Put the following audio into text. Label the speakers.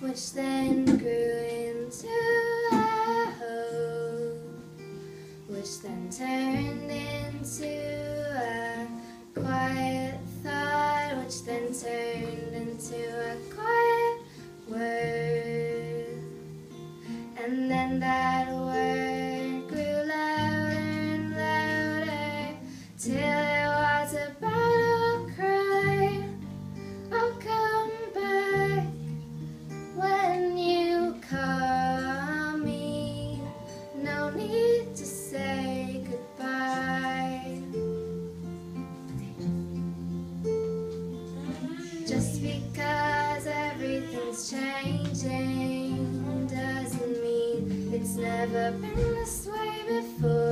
Speaker 1: which then grew into a hope, which then turned into a quiet thought, which then turned into a quiet word. And then that word grew louder and louder, till it was a battle cry. I'll come back when you call me. No need to say goodbye. Just because everything's changing doesn't mean it's never been this way before.